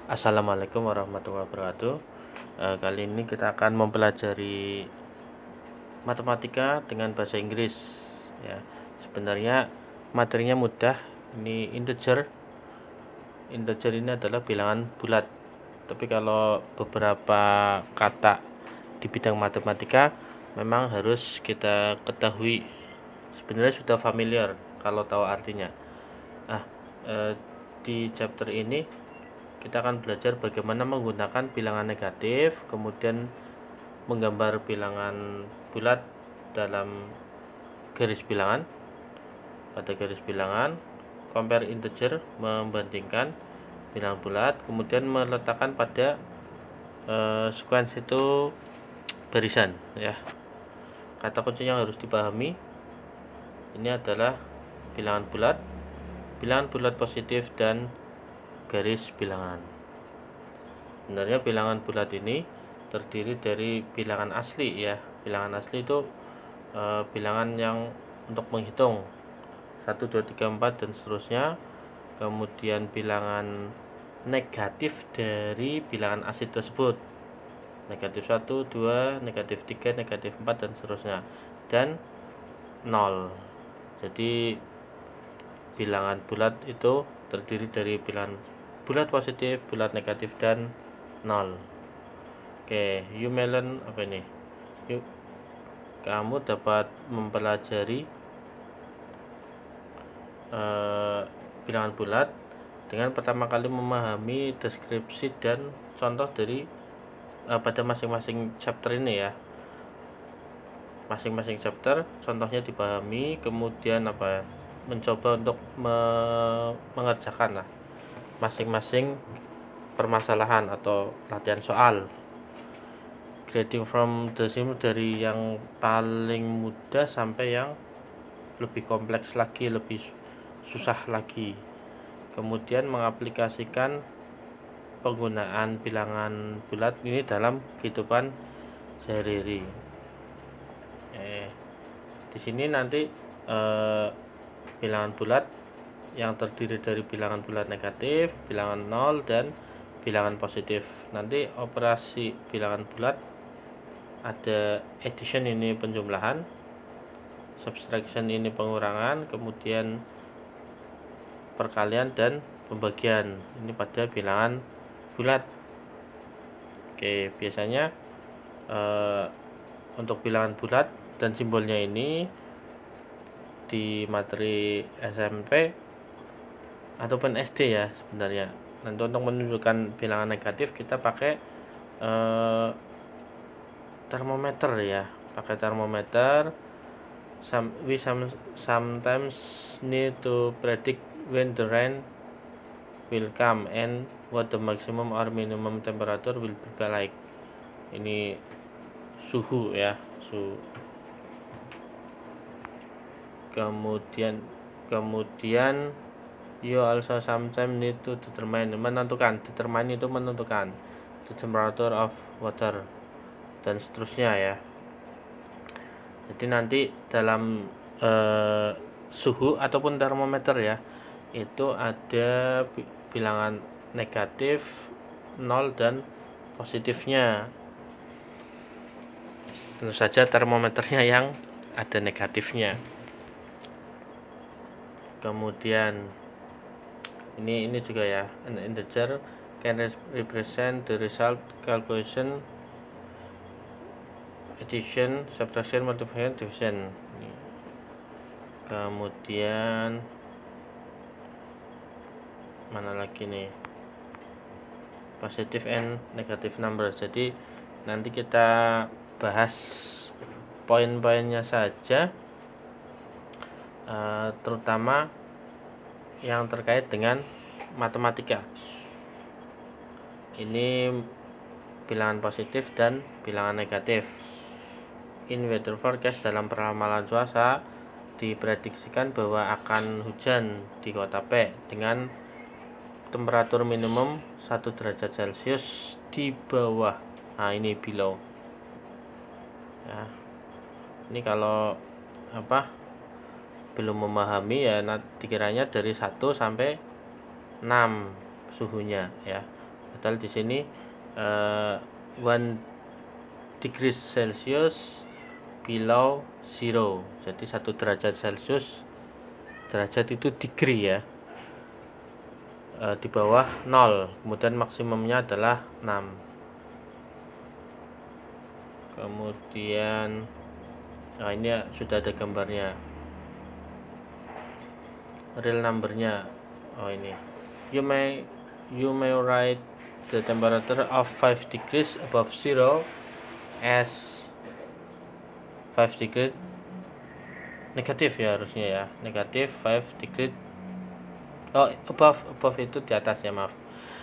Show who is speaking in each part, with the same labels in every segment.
Speaker 1: Assalamualaikum warahmatullahi wabarakatuh. Kali ini kita akan mempelajari matematika dengan bahasa Inggris. Ya, sebenarnya materinya mudah. Ini integer. Integer ini adalah bilangan bulat. Tapi kalau beberapa kata di bidang matematika memang harus kita ketahui. Sebenarnya sudah familiar kalau tahu artinya. Nah, di chapter ini kita akan belajar bagaimana menggunakan bilangan negatif, kemudian menggambar bilangan bulat dalam garis bilangan. Pada garis bilangan, compare integer, membandingkan bilangan bulat, kemudian meletakkan pada sequence itu barisan, ya. Kata kunci yang harus dipahami ini adalah bilangan bulat positif, dan garis bilangan. Sebenarnya bilangan bulat ini terdiri dari bilangan asli, ya. Bilangan asli itu bilangan yang untuk menghitung 1, 2, 3, 4 dan seterusnya. Kemudian bilangan negatif dari bilangan asli tersebut, negatif 1, 2, negatif 3, negatif 4 dan seterusnya, dan 0. Jadi bilangan bulat itu terdiri dari bilangan bulat positif, bulat negatif, dan 0. Oke, you melon apa ini? Yuk, kamu dapat mempelajari bilangan bulat dengan pertama kali memahami deskripsi dan contoh dari pada masing-masing chapter ini, ya. Masing-masing chapter contohnya dipahami, kemudian mencoba untuk mengerjakan lah masing-masing permasalahan atau latihan soal, grading from the simple, dari yang paling mudah sampai yang lebih kompleks lagi, lebih susah lagi. Kemudian mengaplikasikan penggunaan bilangan bulat ini dalam kehidupan sehari-hari. Di sini nanti bilangan bulat yang terdiri dari bilangan bulat negatif, bilangan 0, dan bilangan positif. Nanti operasi bilangan bulat ada addition, ini penjumlahan, subtraction ini pengurangan, kemudian perkalian dan pembagian ini pada bilangan bulat. Oke, biasanya untuk bilangan bulat dan simbolnya ini di materi SMP ataupun SD, ya, sebenarnya. Nanti untuk menunjukkan bilangan negatif kita pakai termometer, ya. Pakai termometer. We sometimes need to predict when the rain will come and what the maximum or minimum temperature will be like. Ini suhu, ya, suhu. Kemudian you also sometimes need to determine, determine itu menentukan the temperature of water dan seterusnya, ya. Jadi nanti dalam suhu ataupun termometer, ya, itu ada bilangan negatif, 0, dan positifnya. Tentu saja termometernya yang ada negatifnya. Kemudian ini juga, ya, an integer can represent the result calculation, addition, subtraction, multiplication, division. Kemudian mana lagi nih, positive and negative number. Jadi nanti kita bahas poin-poinnya saja, terutama yang terkait dengan matematika. Ini bilangan positif dan bilangan negatif. In weather forecast, dalam peramalan cuaca diprediksikan bahwa akan hujan di kota P dengan temperatur minimum 1 derajat Celcius di bawah. Nah, ini below, ya. Ini kalau belum memahami, ya, dikiranya dari 1 sampai 6 suhunya, ya. Padahal di sini 1 degree Celsius below 0. Jadi 1 derajat Celsius, derajat itu degree ya, di bawah 0. Kemudian maksimumnya adalah 6. Kemudian ini ya, sudah ada gambarnya, real numbernya. Ini you may write the temperature of 5 degrees above 0 as 5 degree negatif ya, harusnya ya, negatif 5 degree above itu di atas ya, maaf.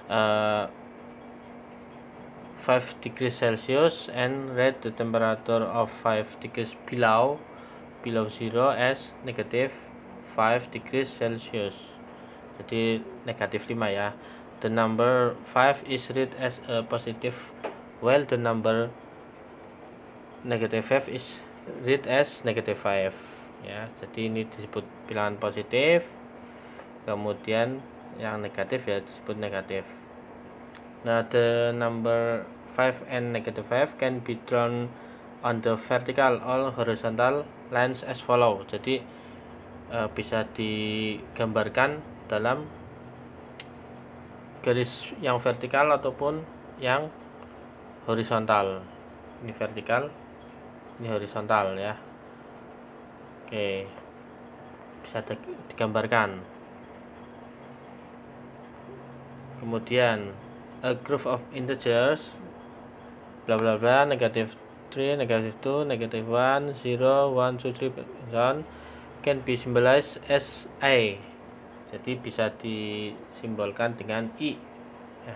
Speaker 1: 5 degrees Celsius and write the temperature of 5 degrees below 0 as negative 5 degrees Celsius. Jadi negatif 5 ya. The number 5 is read as a positive while the number negative 5 is read as negative 5 ya. Jadi ini disebut bilangan positif, kemudian yang negatif ya disebut negatif. Nah, the number 5 and negative 5 can be drawn on the vertical or horizontal lines as follow. Jadi bisa digambarkan dalam garis yang vertikal ataupun yang horizontal. Ini vertikal, ini horizontal ya. Oke, bisa digambarkan. Kemudian a group of integers bla bla bla, negative 3, negative 2, negative 1, 0, 1, 2, 3 can be symbolized as A. Jadi bisa disimbolkan dengan I ya.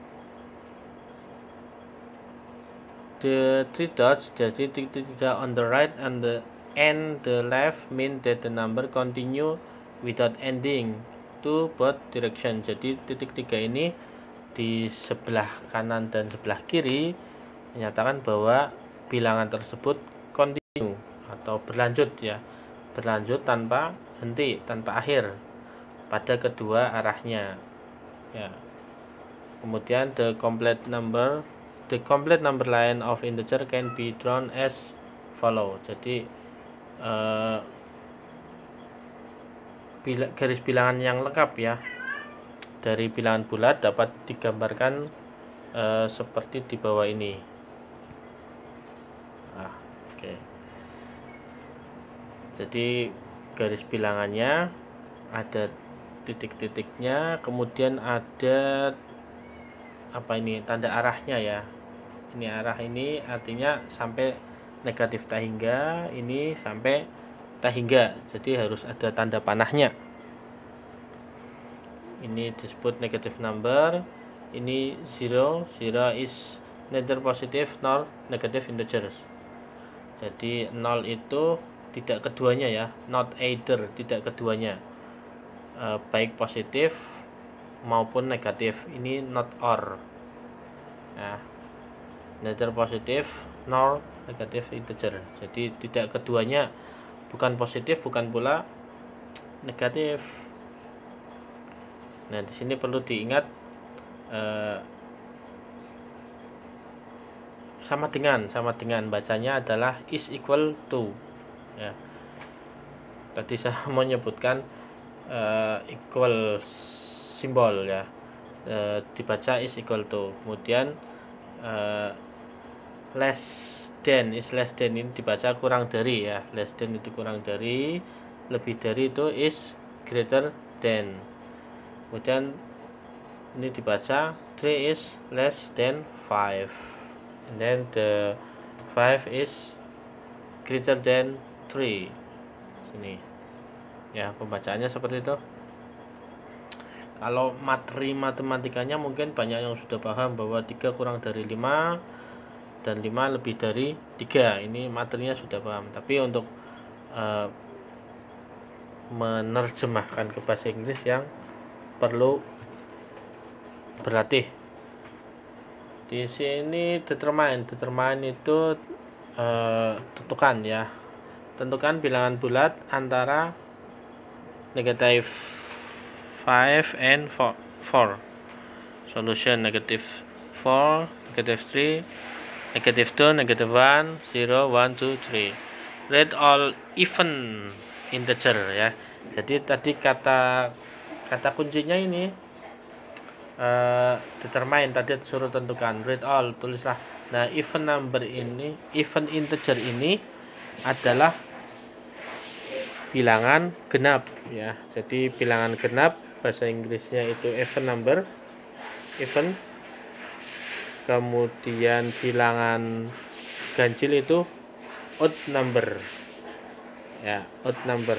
Speaker 1: The 3 dots, jadi titik 3 on the right and the left mean that the number continue without ending to both direction. Jadi titik 3 ini di sebelah kanan dan sebelah kiri menyatakan bahwa bilangan tersebut continue atau berlanjut ya, berlanjut tanpa henti, tanpa akhir pada kedua arahnya ya. Kemudian the complete number line of integer can be drawn as follow. Jadi garis bilangan yang lengkap ya dari bilangan bulat dapat digambarkan seperti di bawah ini. Oke. Jadi garis bilangannya ada titik-titiknya, kemudian ada apa ini, tanda arahnya ya. Ini arah ini artinya sampai negatif tak hingga, ini sampai tak hingga. Jadi harus ada tanda panahnya. Ini disebut negative number. Ini 0 is neither positive nor negative integers. Jadi 0 itu tidak keduanya ya, not either, tidak keduanya, baik positif maupun negatif. Ini not or ya, neither positif nor negative integer. Jadi tidak keduanya, bukan positif bukan pula negatif. Nah, di sini perlu diingat sama dengan bacanya adalah is equal to ya. Tadi saya menyebutkan equal simbol ya, dibaca is equal to. Kemudian less than, is less than ini dibaca kurang dari ya, less than itu kurang dari, lebih dari itu is greater than. Kemudian ini dibaca 3 is less than 5, and then the 5 is greater than 3. Sini ya, pembacaannya seperti itu. Kalau materi matematikanya mungkin banyak yang sudah paham bahwa 3 kurang dari 5 dan 5 lebih dari 3. Ini materinya sudah paham. Tapi untuk menerjemahkan ke bahasa Inggris yang perlu berlatih. Di sini determine itu tentukan ya. Tentukan bilangan bulat antara negative 5 and 4. solution negative 4, negative 3, negative 2, negative 1, 0, 1, 2, 3. Read all even integer ya. Jadi tadi kata kuncinya ini determine, tadi suruh tentukan read all, tulislah. Nah, even number ini, even integer ini adalah bilangan genap ya. Jadi bilangan genap bahasa Inggrisnya itu even number, even. Kemudian bilangan ganjil itu odd number ya, odd number.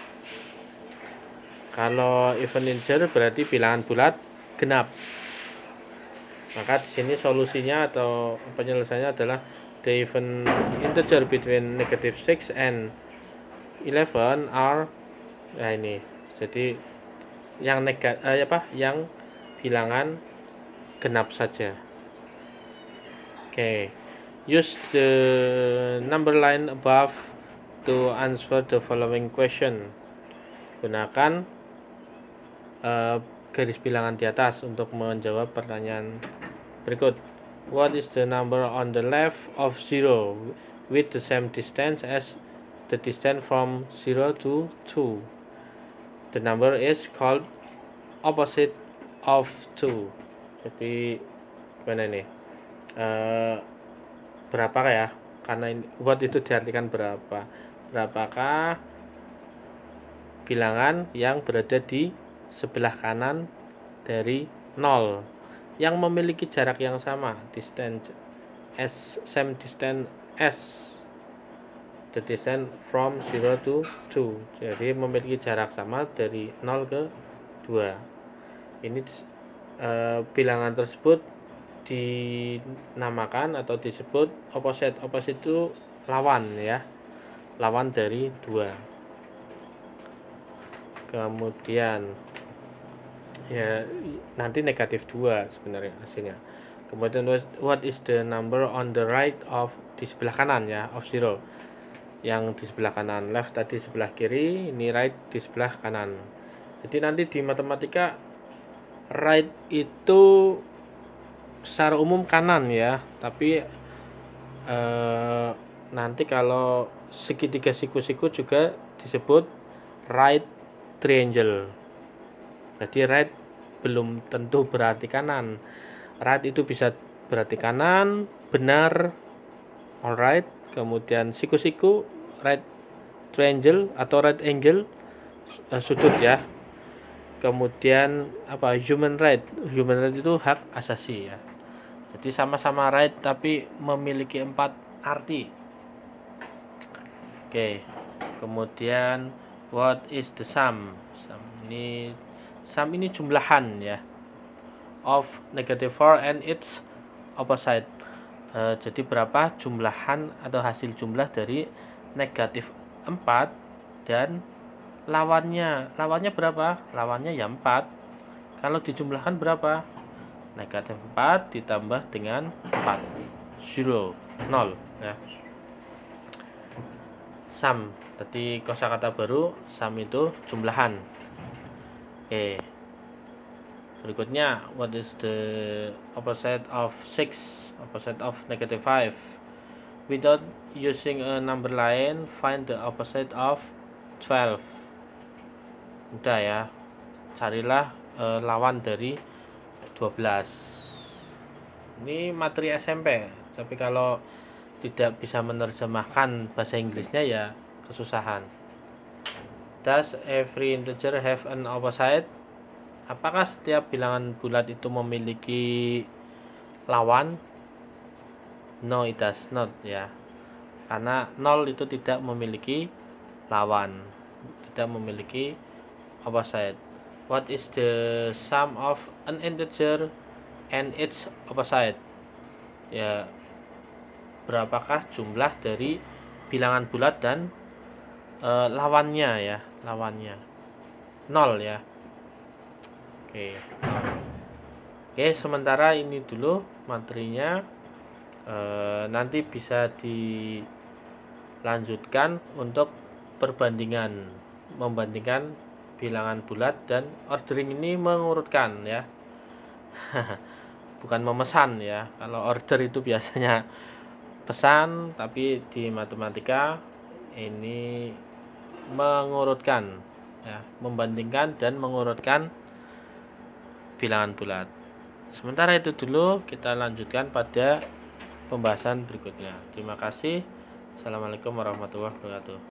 Speaker 1: Kalau even integer berarti bilangan bulat genap. Maka di sini solusinya atau penyelesaiannya adalah the even integer between negative 6 and 11 are, nah ini. Jadi yang yang bilangan genap saja. Oke. Use the number line above to answer the following question. Gunakan garis bilangan di atas untuk menjawab pertanyaan berikut. What is the number on the left of 0 with the same distance as the distance from 0 to 2? The number is called opposite of 2. Jadi gimana ini? Berapakah ya? Karena ini, what itu diartikan berapa? Berapakah bilangan yang berada di sebelah kanan dari 0 yang memiliki jarak yang sama, distance s, same distance s, the distance from 0 to 2. Jadi memiliki jarak sama dari 0 ke 2. Ini bilangan tersebut dinamakan atau disebut opposite. Opposite itu lawan ya, lawan dari 2. Kemudian ya nanti negatif 2 sebenarnya hasilnya. Kemudian what is the number on the right of, di sebelah kanan ya, of 0. Yang di sebelah kanan, left tadi sebelah kiri, ini right di sebelah kanan. Jadi nanti di matematika right itu secara umum kanan ya, tapi nanti kalau segitiga siku-siku juga disebut right triangle. Jadi right belum tentu berarti kanan. Right itu bisa berarti kanan, benar, alright. Kemudian siku-siku right triangle atau right angle, sudut ya. Kemudian apa, human right. Human right itu hak asasi ya. Jadi sama-sama right tapi memiliki 4 arti. Oke. Kemudian what is the sum? Sum ini jumlahan ya, of negative 4 and its opposite. Jadi berapa jumlahan atau hasil jumlah dari negatif 4 dan lawannya. Lawannya berapa? Lawannya ya 4. Kalau dijumlahkan berapa? Negatif 4 ditambah dengan 4, 0 ya. Sum, tadi kosakata baru, sum itu jumlahan. Oke. Berikutnya, what is the opposite of 6? Opposite of negative 5. Without using a number line, find the opposite of 12. Mudah ya. Carilah lawan dari 12. Ini materi SMP, tapi kalau tidak bisa menerjemahkan bahasa Inggrisnya ya kesusahan. Does every integer have an opposite? Apakah setiap bilangan bulat itu memiliki lawan? No, it does not ya. Karena 0 itu tidak memiliki lawan, tidak memiliki opposite. What is the sum of an integer and its opposite? Ya, berapakah jumlah dari bilangan bulat dan lawannya ya, lawannya 0 ya. Oke, sementara ini dulu materinya. Nanti bisa dilanjutkan untuk perbandingan, membandingkan bilangan bulat dan ordering ini mengurutkan ya. bukan memesan ya. Kalau order itu biasanya pesan, tapi di matematika ini mengurutkan ya, membandingkan dan mengurutkan bilangan bulat. Sementara itu dulu, kita lanjutkan pada pembahasan berikutnya. Terima kasih. Assalamualaikum warahmatullahi wabarakatuh.